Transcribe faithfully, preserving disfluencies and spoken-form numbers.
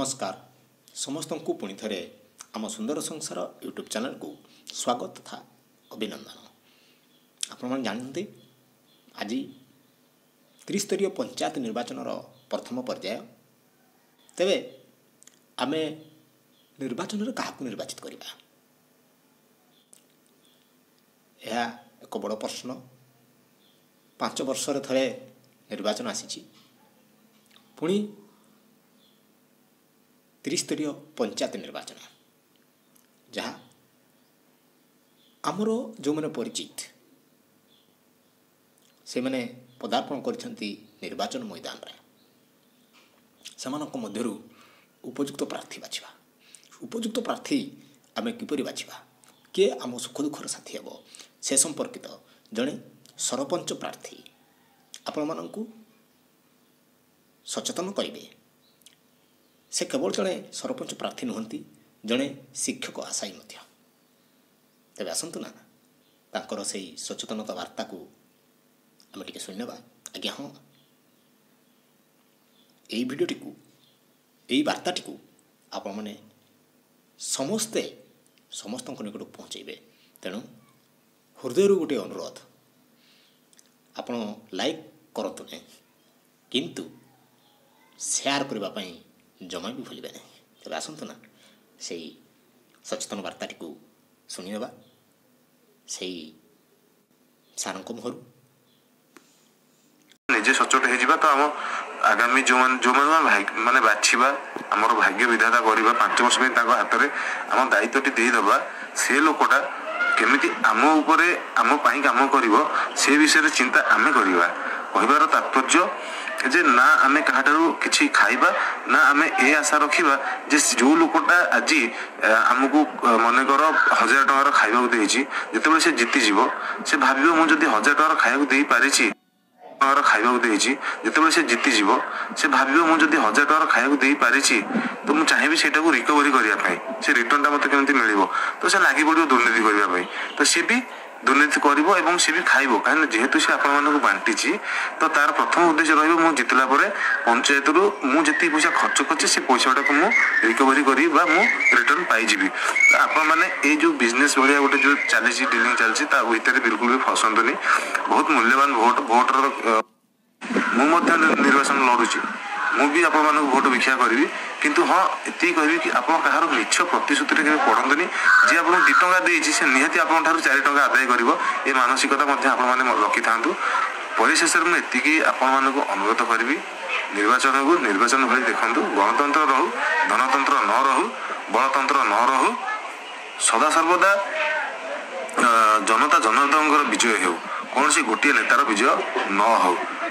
नमस्कार समस्त को पुणी थे आम सुंदर संसार यूट्यूब चैनल को स्वागत तथा अभिनंदन। आपण जानते आज त्रिस्तरीय पंचायत निर्वाचन प्रथम पर्याय तेरे आम निर्वाचन क्या निर्वाचित करवा यह एक बड़ प्रश्न। पांच वर्ष थे निर्वाचन आसी पुणी त्रिस्तरीय पंचायत निर्वाचन जहाँ आमर जो मैंने परिचित से मैंने पदार्पण करछंती निर्वाचन मैदान रे सेमानक मध्यरु उपयुक्त प्रार्थी बाछिबा उपयुक्त प्रार्थी आमे किपरि बाछिबा के आम सुख दुखर साथी हेबो से संपर्कित जड़े सरपंच प्रार्थी आपण मानकु सचेतन करेंगे। से केवल जड़े सरपंच प्रार्थी नुहंती जड़े शिक्षक आशायी तेज आसतु ना तांकर से सचेतनता वार्ता को आम टे शुणवा। आज्ञा हाँ यही भिडटी को यही वार्ताटी को आपण मैंने समस्ते समस्त निकट पहुँचे तेणु हृदय गोटे अनुरोध आपण लाइक करतु नहीं किंतु शेयर करने जमा भी भूलिबे नहीं। तेज आसतु ना से सचेतन वार्ताटी को शुणवा से सार मुहर निजे सचोट हो तो आम आगामी जो मान जो माने बाछिबा आमर भाग्य विधाता करवा पांच वर्ष में हाथ में आम दायित्व देदेबा से लोकटा केमिति आम उपरे आम पाई काम करिवो से विषय चिंता आमे करिवा। कहबार तात्पर्य जे ना आमे कहाटारू किछि खाइबा ना आमे ए आशा रखिबा जे जो लोकटा आज आमको मन कर हजार टंकार खाइबा देछि जेतेबेले से जीति जीवो से भाबिबो मु जदि हजार टंकार खाइबा देई पारिछि टंकार खाइबा देछि जेतेबेले से जीति जीवो से भाबिबो मु जदि हजार टंकार खाइबा देई पारिछि तो मु चाहिबी सेटा को रिकवरी करिया पई से रिटर्न टा मते केमति मिलिबो तो से लागि पड़िबो दुर्नीति करिया पई तो से भी दुर्नीति करिवो एवं से भी खाइबो कारण जेहेतु से आपण मानक बांटीछि तो तार प्रथम उद्देश्य रहिबो मु जितला परे पंचायत रु मु जति पैसा खर्च करछि से पैसाटा को मु रिकवरी करी बा मु रिटर्न पाई जिबी। आपण माने ए जो बिजनेस भलिया गोटे जो चलीछि डीलिंग चलछि ता भीतर बिल्कुल भी फसंतनी बहुत मूल्यवान वोट वोटर मु मध्य निर्वाचन लड़ुछि मु भी आपण मानक वोट भिक्षा करी किंतु हाँ एति कहबी कि आपण कहार मिछ प्रतिश्रुति रे पड़ंतनी जे आपण दो टंका देछि से निहाती आपण ठार चार टंका आदाय करिवो ए मानसिकता मध्य आपण माने रखि थांतु। परिशेष में एति आपण मानक अनुरोध करबी निर्वाचन को निर्वाचन भली देखंतु गणतंत्र रहू धनतंत्र न रहू बलतंत्र न रहू सदा सर्वदा जनता जनार्दन विजय हो कौन सी गोटे नेतार विजय न हो।